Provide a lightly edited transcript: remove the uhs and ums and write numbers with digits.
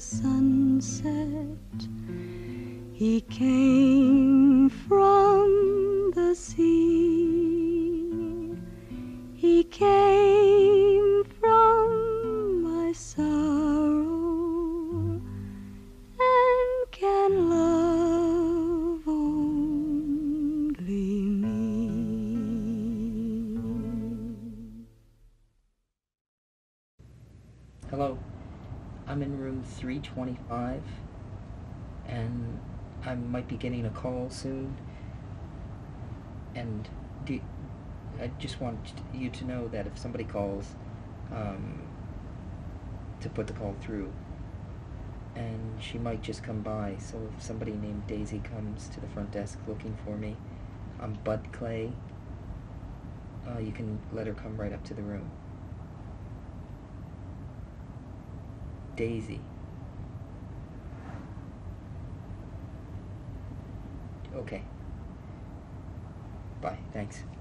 sunset. He came from the sea. He came from my sorrow and can love only me. Hello, I'm in room 325, and I might be getting a call soon. And I just want you to know that if somebody calls, to put the call through, and she might just come by. So if somebody named Daisy comes to the front desk looking for me, I'm Bud Clay. You can let her come right up to the room. Daisy. Okay. Bye. Thanks.